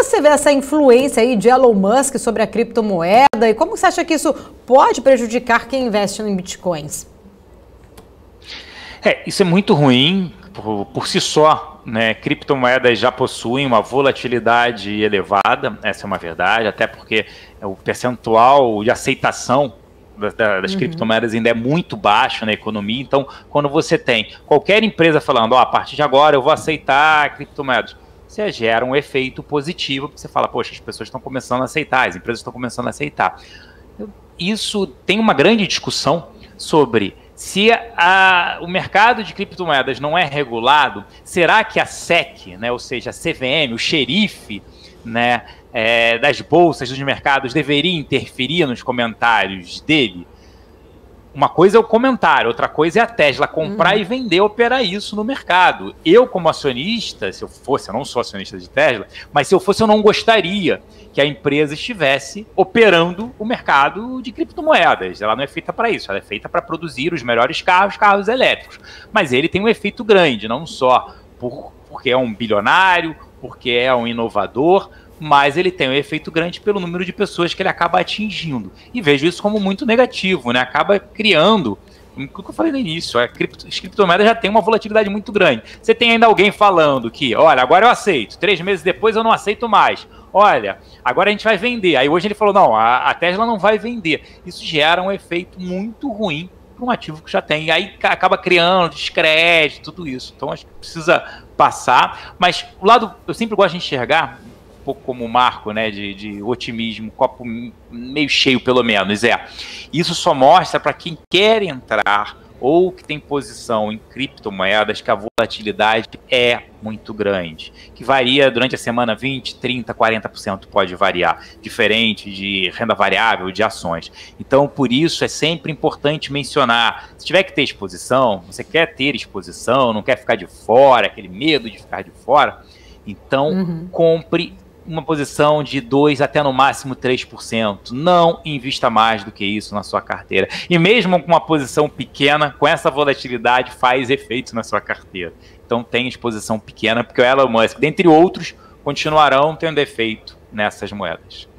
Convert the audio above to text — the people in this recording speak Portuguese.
você vê essa influência aí de Elon Musk sobre a criptomoeda e como você acha que isso pode prejudicar quem investe em bitcoins? Isso é muito ruim por si só, né? Criptomoedas já possuem uma volatilidade elevada, essa é uma verdade, até porque o percentual de aceitação das criptomoedas ainda é muito baixo na economia. Então, quando você tem qualquer empresa falando, a partir de agora eu vou aceitar criptomoedas, você gera um efeito positivo, porque você fala, poxa, as pessoas estão começando a aceitar, as empresas estão começando a aceitar. Isso tem uma grande discussão sobre se o mercado de criptomoedas não é regulado, será que a SEC, né, ou seja, a CVM, o xerife, né, das bolsas, dos mercados, deveria interferir nos comentários dele? Uma coisa é o comentário, outra coisa é a Tesla comprar e vender, operar isso no mercado. Eu, como acionista, se eu fosse, eu não sou acionista de Tesla, mas se eu fosse, eu não gostaria que a empresa estivesse operando o mercado de criptomoedas. Ela não é feita para isso, ela é feita para produzir os melhores carros elétricos. Mas ele tem um efeito grande, não só porque é um bilionário, porque é um inovador, mas ele tem um efeito grande pelo número de pessoas que ele acaba atingindo. E vejo isso como muito negativo, né? Acaba criando, o que eu falei no início, as criptomoedas já tem uma volatilidade muito grande. Você tem ainda alguém falando que, olha, agora eu aceito, 3 meses depois eu não aceito mais. Olha, agora a gente vai vender. Aí hoje ele falou, não, a Tesla não vai vender. Isso gera um efeito muito ruim para um ativo que já tem. E aí acaba criando descrédito, tudo isso. Então acho que precisa passar. Mas o lado, eu sempre gosto de enxergar, um pouco como o Marco, né, de otimismo, copo meio cheio pelo menos, isso só mostra para quem quer entrar ou que tem posição em criptomoedas que a volatilidade é muito grande, que varia durante a semana 20%, 30%, 40% pode variar, diferente de renda variável, de ações. Então, por isso, é sempre importante mencionar, se tiver que ter exposição, você quer ter exposição, não quer ficar de fora, aquele medo de ficar de fora, então compre uma posição de 2% até no máximo 3%. Não invista mais do que isso na sua carteira. E mesmo com uma posição pequena, com essa volatilidade, faz efeito na sua carteira. Então tem exposição pequena, porque o Elon Musk, dentre outros, continuarão tendo efeito nessas moedas.